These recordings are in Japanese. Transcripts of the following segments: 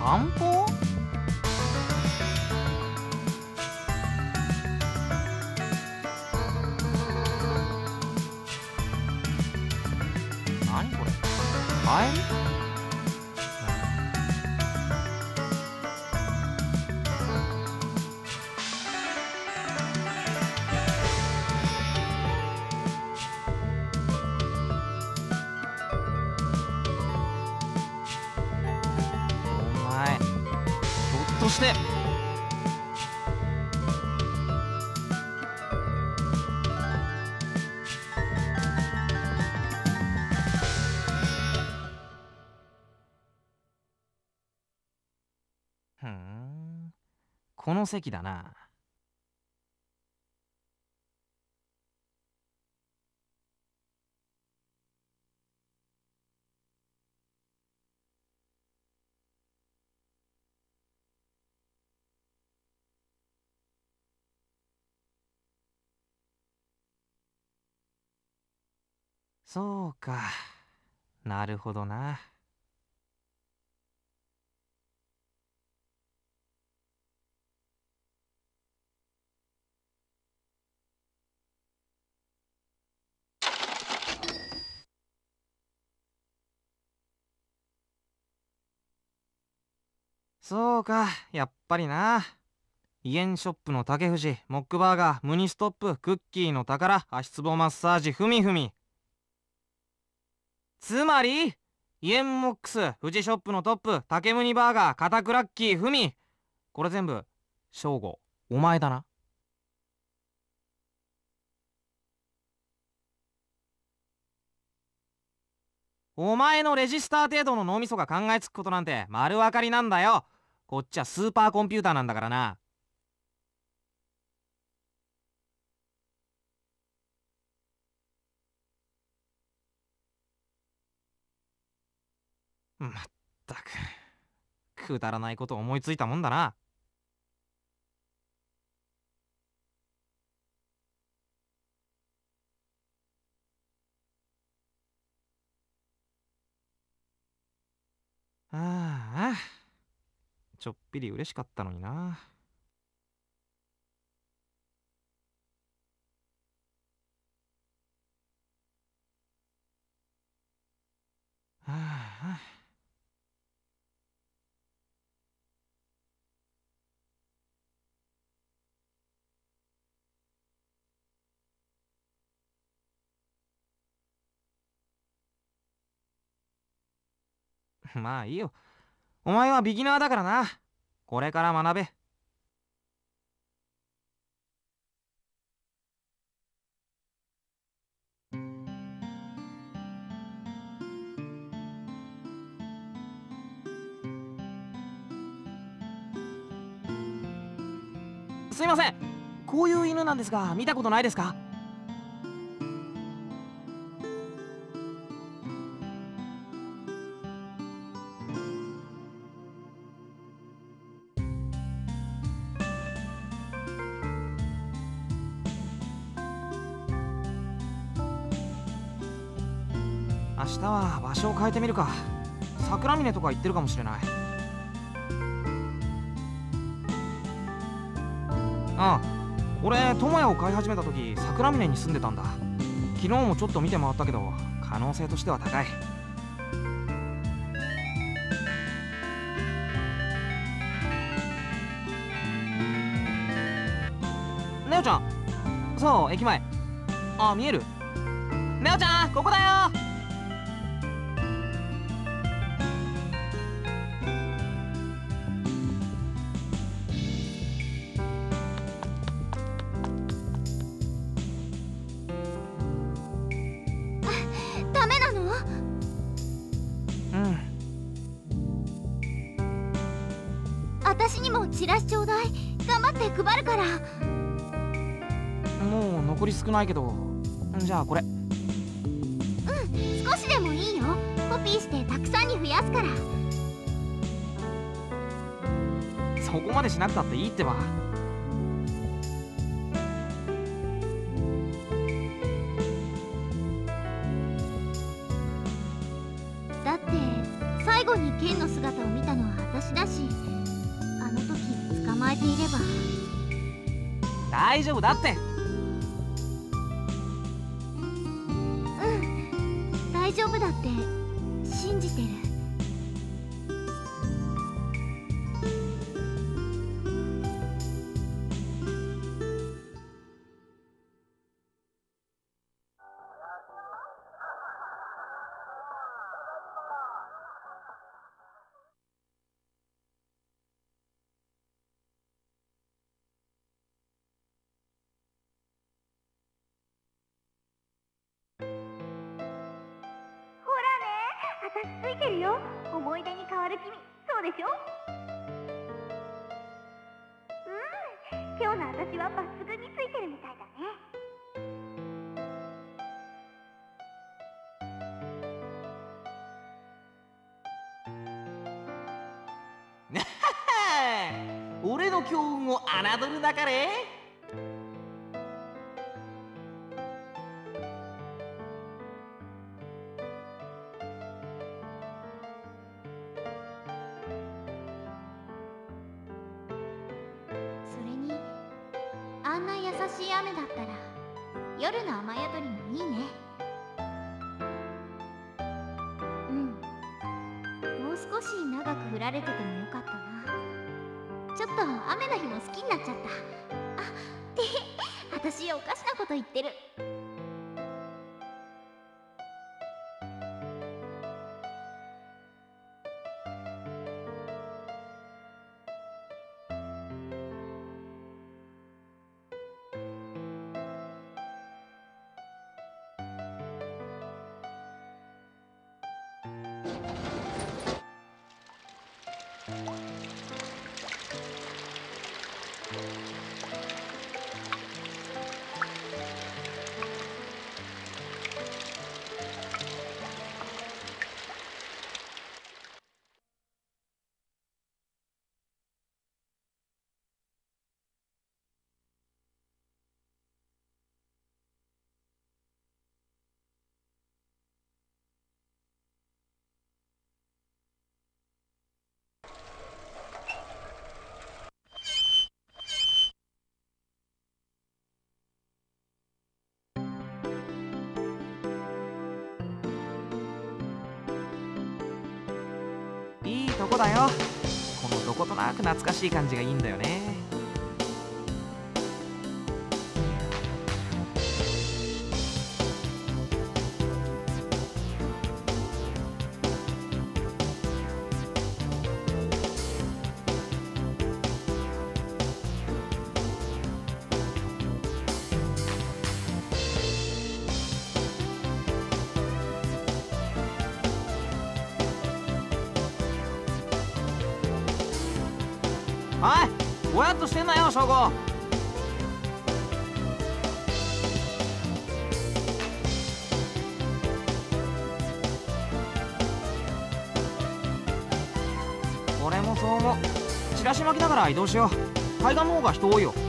散歩？何これ、カエル？お前、ひょっとして。ふん、この席だな。そうか、なるほどな。そうか、やっぱりな。イエンショップの竹藤、モックバーガー、ムニストップ、クッキーの宝、足つぼマッサージ、ふみふみ。つまり、イエンモックス、富士ショップのトップ、竹ムニバーガー、カタクラッキー、ふみ。これ全部、正吾、お前だな。お前のレジスター程度の脳みそが考えつくことなんて丸分かりなんだよ。こっちはスーパーコンピューターなんだからな。まったく、くだらないこと思いついたもんだな。ああ、ちょっぴり嬉しかったのにな。はあ、まあいいよ。お前はビギナーだからな。これから学べ。すいません。こういう犬なんですが、見たことないですか？明日は場所を変えてみるか。桜峰とか行ってるかもしれない。ああ、俺友也を飼い始めた時桜峰に住んでたんだ。昨日もちょっと見て回ったけど可能性としては高い。ネオちゃん。そう、駅前。あ、見える？ネオちゃん、ここだよ。 ダメなの？ うん。 私にもチラシちょうだい。頑張って配るから。 もう残り少ないけど、じゃあこれ。 うん、少しでもいいよ。コピーしてたくさんに増やすから。 そこまでしなくたっていいってば。 だって最後にケンの姿を見たのは私だし、 れば。 大丈夫だって。 大丈夫だって信じてる。 私ついてるよ。思い出に変わる君、そうでしょ。今日の私は抜群についてるみたいだね。俺の強運を侮るなかれ。 それにあんな優しい雨だったら夜の雨宿りもいいね。もう少し長く降られててもよかったな。ちょっと雨の日も好きになっちゃった。って私おかしなこと言ってる。 いいとこだよ。このどことなく懐かしい感じがいいんだよね。おい、ぼやっとしてんなよ、翔吾。俺もそう思う。チラシ巻きながら移動しよう。海岸の方が人多いよ。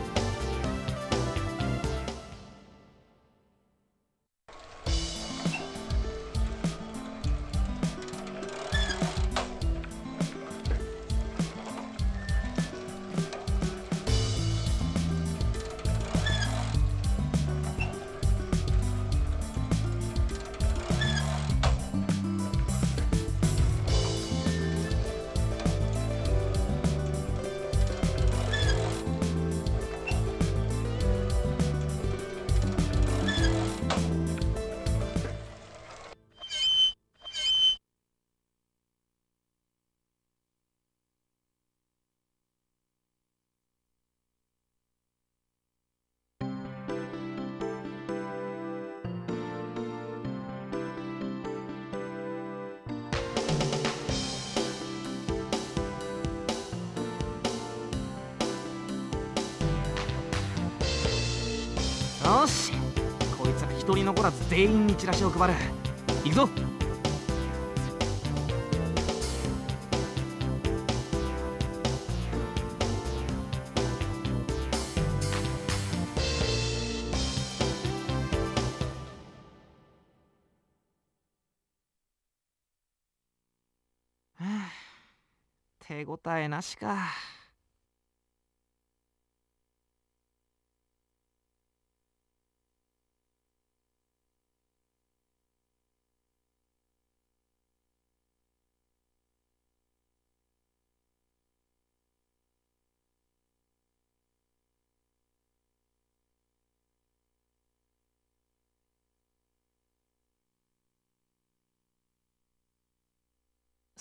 よし、こいつら一人残らず全員にチラシを配る。行くぞ。手応えなしか。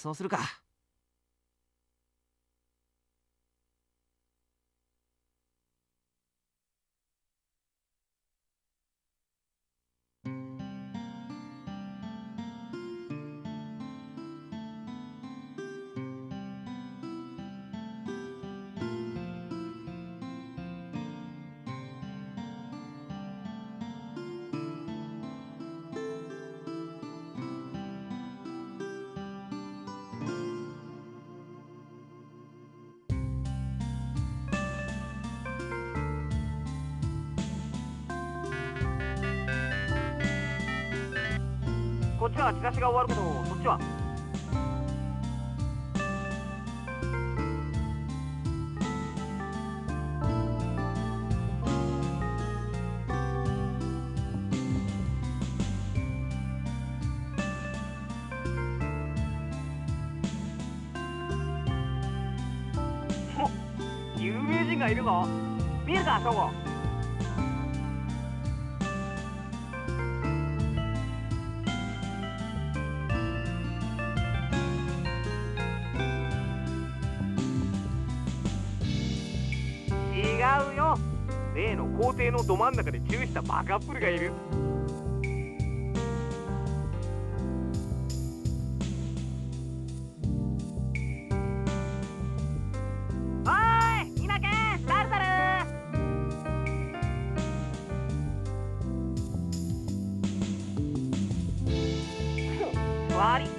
そうするか。 こっちはチラシが終わるけど、そっちは？お、有名人がいるぞ。見えるか、翔吾。違うよ。例の校庭のど真ん中でチューしたバカップルがいる。おーい、稲毛、タルタル。悪い。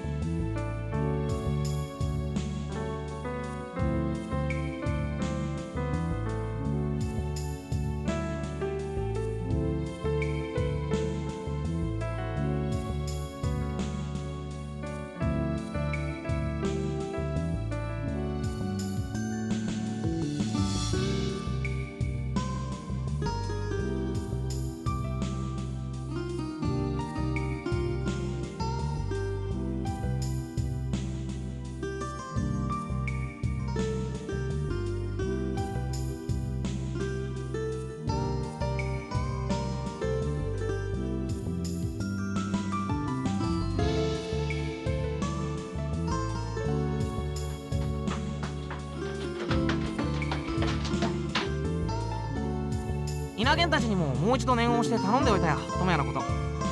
稲源たちにももう一度念を押して頼んでおいたよ、友也のこと。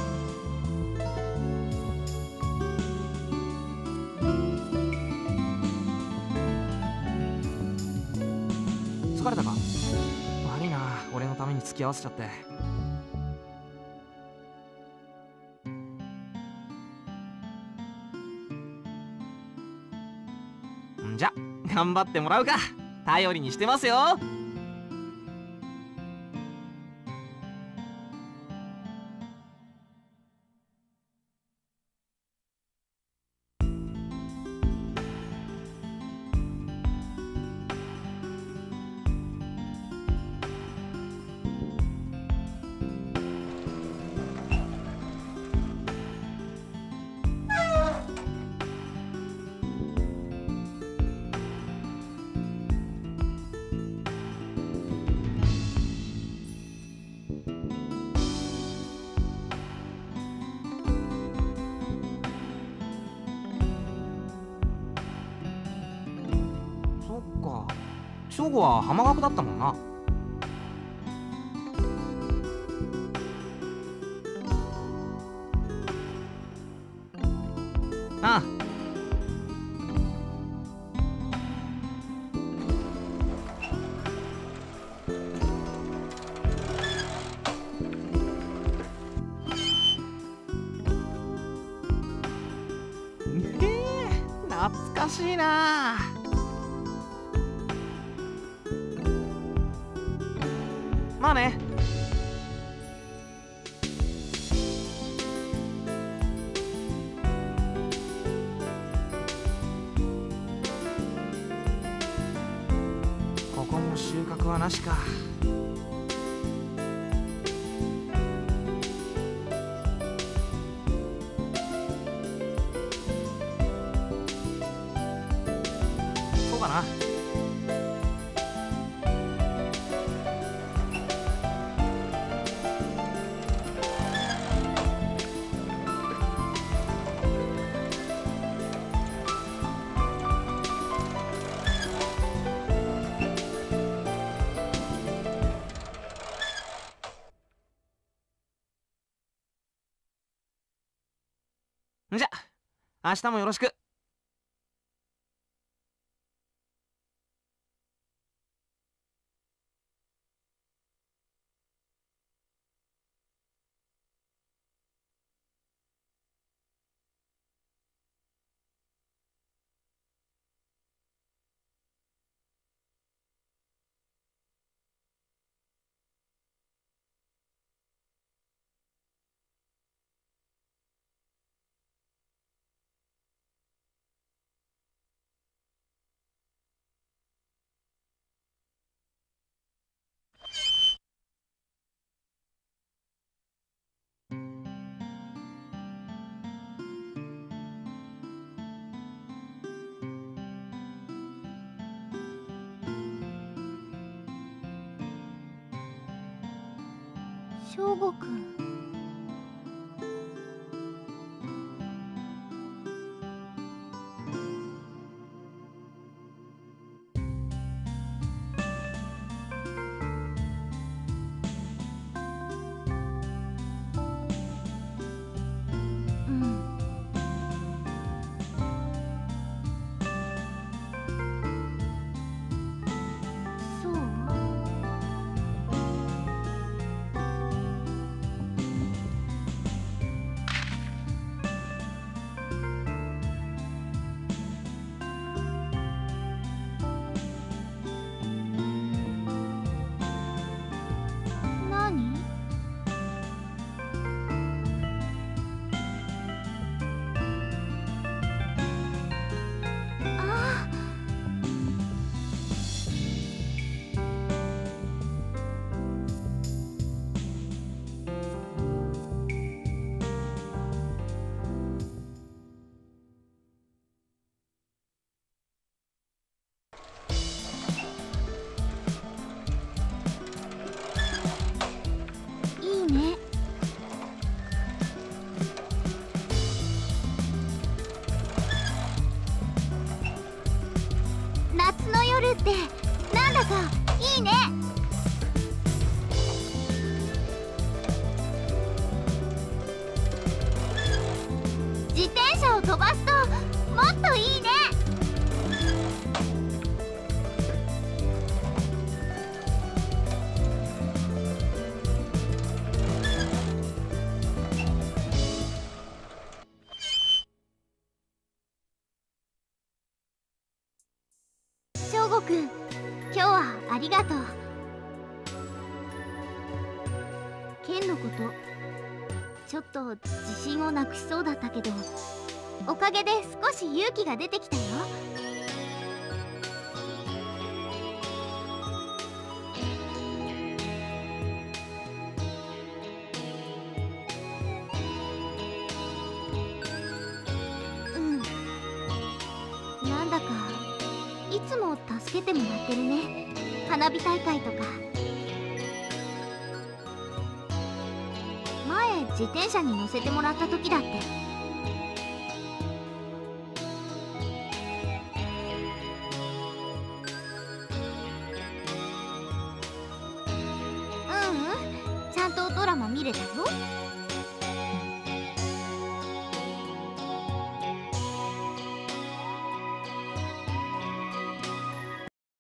疲れたか？悪いな、俺のために付き合わせちゃって。んじゃ頑張ってもらうか。頼りにしてますよ。正吾は浜学だったもんな。ああ。懐かしいな。まあね。ここも収穫はなしか。そうだな。 じゃ明日もよろしく。 翔吾くん。そう。何？ああ。いいね。夏の夜ってなんだかいいね。自転車を飛ばすともっといいね。翔吾くん、今日はありがとう。ケンのことちょっと自信をなくしそうだったけど、おかげで少し勇気が出てきたよ。うん、なんだかいつも助けてもらってるね。花火大会とか。前自転車に乗せてもらった時だって。ううん、ちゃんとドラマ見れたよ。